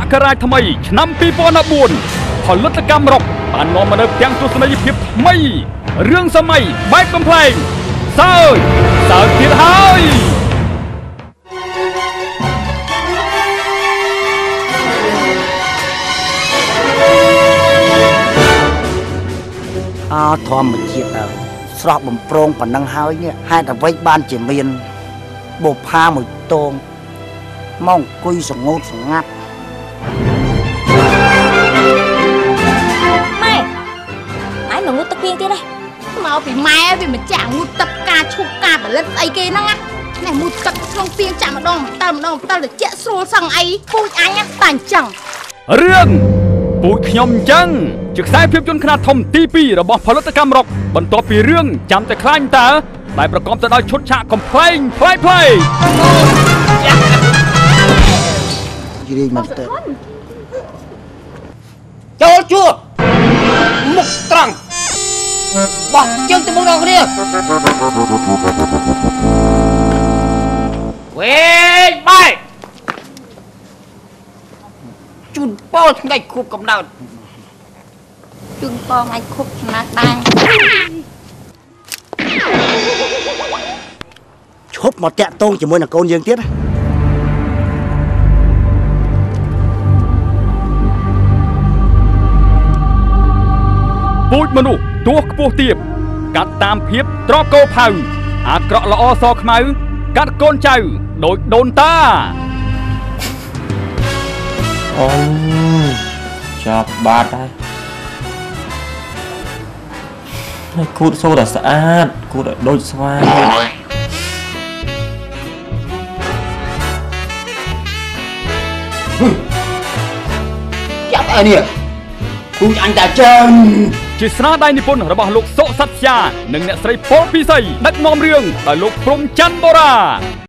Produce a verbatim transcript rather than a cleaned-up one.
ករាជថ្មីឆ្នាំពីរពាន់ដប់បួនផលិតកម្មរ៉ុកបាននាំមកនូវទាំងទស្សនីយភាពថ្មីរឿងសម័យបែបកំប្លែងសើចសើចទៀតហើយអើធម្មជាតិអើស្រស់បំប្រងប៉ុណ្ណឹងហើយនេះហេតុអ្វីបានជាមានបុផាមួយតងមកអង្គុយសងោតស្ងាត់ម៉ែម៉ែមកងូតទឹកពីងទៀតទេមកពីម៉ែវាមិនចាក់ងូតទឹកការឈប់ការផលិតស្អីគេហ្នឹងណាណែងូតទឹកក្នុងពីងចាក់ម្ដងម្ដងម្ដងទៅជាក់ស្រួលសឹងអីពូជអញតែអញ្ចឹងរឿងពូជខ្ញុំអញ្ចឹងជាខ្សែភាពយន្តខ្នាតធំទីពីររបស់ផលិតកម្មរ៉ុកបន្ទាប់ពីរឿងចាំតែខ្លាញ់តើដែលប្រកបទៅដោយឈុតឆាកកំ pl ែង ផ្លែផ្លែយីមិនទៅចូលជួបមុខត្រង់បោះជើងទៅមុខដល់គ្នាវេងបាយជូនពោថ្ងៃខួបកំណើតជូនពោថ្ងៃខួបកំណើតដែរឈប់មកតាក់ទងជាមួយនឹងកូនយើងទៀតពូជមនុស្សទោះខ្ពស់ទាបកាត់តាមភាពត្រកោផៅអាក្រក់ល្អសខ្មៅកាត់កូនចៅដូចដូនតាអូចាប់បាត់ហើយហើយគូតសូត្រស្អាតគូតដូចស្វាចាប់អើនេះពូជអញតាចឹងជាស្នាដៃនិពន្ធរបស់លោកសុសត្យានិងអ្នកស្រីប៉ុលពិសីដឹកនាំរឿងដោយលោកព្រំច័ន្ទបូរ៉ា